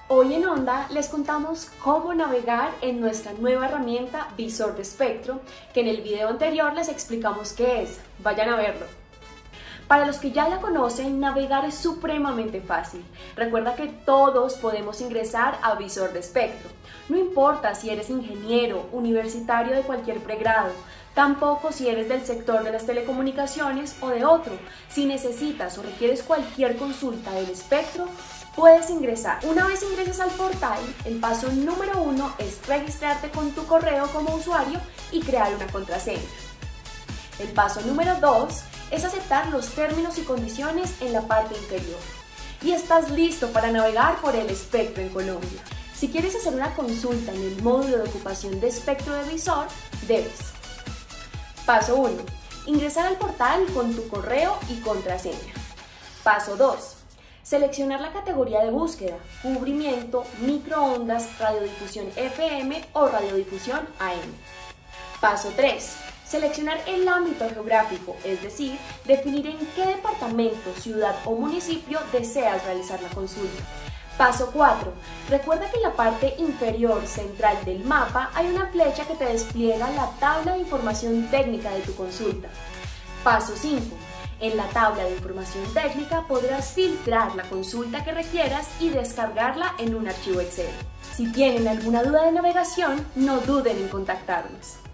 Hoy en Onda les contamos cómo navegar en nuestra nueva herramienta Visor de Espectro, que en el video anterior les explicamos qué es. Vayan a verlo. Para los que ya la conocen, navegar es supremamente fácil. Recuerda que todos podemos ingresar a Visor de Espectro. No importa si eres ingeniero, universitario de cualquier pregrado, tampoco si eres del sector de las telecomunicaciones o de otro. Si necesitas o requieres cualquier consulta del espectro, puedes ingresar. Una vez ingreses al portal, el paso número 1 es registrarte con tu correo como usuario y crear una contraseña. El paso número 2 es aceptar los términos y condiciones en la parte inferior. Y estás listo para navegar por el espectro en Colombia. Si quieres hacer una consulta en el módulo de ocupación de espectro de Visor, debes. Paso 1. Ingresar al portal con tu correo y contraseña. Paso 2. Seleccionar la categoría de búsqueda, cubrimiento, microondas, radiodifusión FM o radiodifusión AM. Paso 3. Seleccionar el ámbito geográfico, es decir, definir en qué departamento, ciudad o municipio deseas realizar la consulta. Paso 4. Recuerda que en la parte inferior central del mapa hay una flecha que te despliega la tabla de información técnica de tu consulta. Paso 5. En la tabla de información técnica podrás filtrar la consulta que requieras y descargarla en un archivo Excel. Si tienen alguna duda de navegación, no duden en contactarnos.